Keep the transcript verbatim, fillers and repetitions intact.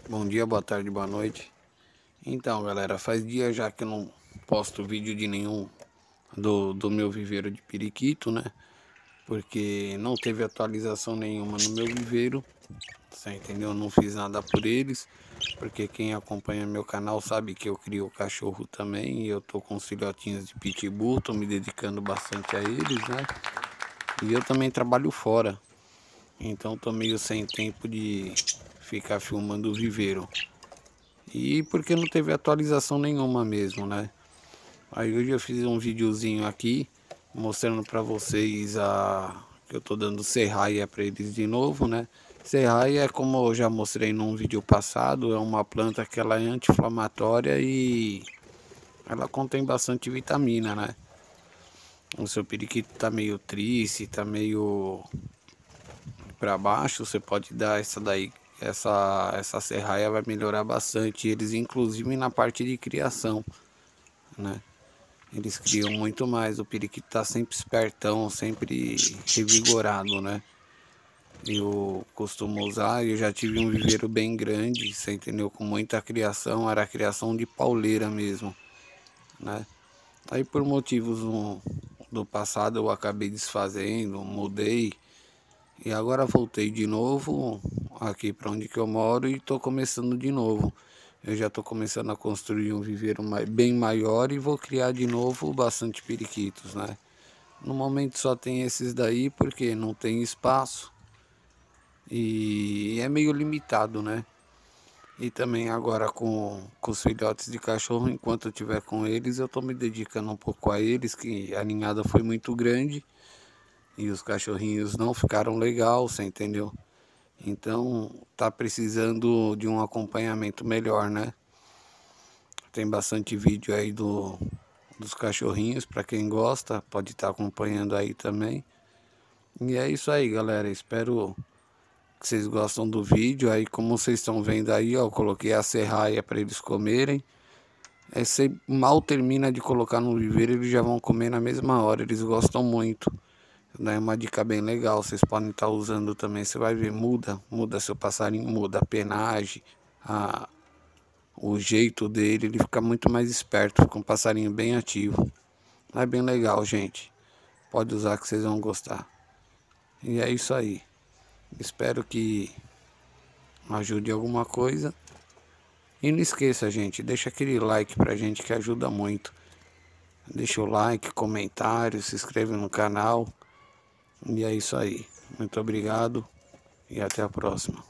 Bom dia, boa tarde, boa noite. Então, galera, faz dias já que eu não posto vídeo de nenhum do, do meu viveiro de periquito, né? Porque não teve atualização nenhuma no meu viveiro, você entendeu? Não fiz nada por eles, porque quem acompanha meu canal sabe que eu crio cachorro também, e eu tô com os filhotinhos de pitbull, tô me dedicando bastante a eles, né? E eu também trabalho fora, então tô meio sem tempo de ficar filmando o viveiro. E porque não teve atualização nenhuma mesmo, né? Aí hoje eu fiz um videozinho aqui mostrando pra vocês a que eu tô dando serraia pra eles de novo, né? Serraia, como eu já mostrei num vídeo passado, é uma planta que ela é anti-inflamatória e ela contém bastante vitamina, né? O seu periquito tá meio triste, tá meio para baixo, você pode dar essa daí, essa essa serraia vai melhorar bastante eles, inclusive na parte de criação, né? Eles criam muito mais, o periquito tá sempre espertão, sempre revigorado, né? Eu costumo usar, eu já tive um viveiro bem grande, você entendeu? Com muita criação, era criação de pauleira mesmo, né? Aí por motivos um, do passado eu acabei desfazendo, mudei e agora voltei de novo aqui para onde que eu moro e tô começando de novo. Eu já tô começando a construir um viveiro bem maior e vou criar de novo bastante periquitos, né? No momento só tem esses daí porque não tem espaço e é meio limitado, né? E também agora com, com os filhotes de cachorro, enquanto eu estiver com eles, eu tô me dedicando um pouco a eles, que a ninhada foi muito grande e os cachorrinhos não ficaram legal, você entendeu? Então tá precisando de um acompanhamento melhor, né? Tem bastante vídeo aí do, dos cachorrinhos, para quem gosta, pode estar acompanhando aí também. E é isso aí, galera. Espero que vocês gostam do vídeo. Aí, como vocês estão vendo aí, ó, eu coloquei a serraia para eles comerem. É, você mal termina de colocar no viveiro, eles já vão comer na mesma hora. Eles gostam muito. É uma dica bem legal, vocês podem estar usando também. Você vai ver, muda, muda seu passarinho, muda a penagem, a, o jeito dele, ele fica muito mais esperto, fica um passarinho bem ativo. É bem legal, gente. Pode usar que vocês vão gostar. E é isso aí. Espero que ajude alguma coisa. E não esqueça, gente, deixa aquele like pra gente que ajuda muito. Deixa o like, comentário, se inscreve no canal. E é isso aí. Muito obrigado e até a próxima.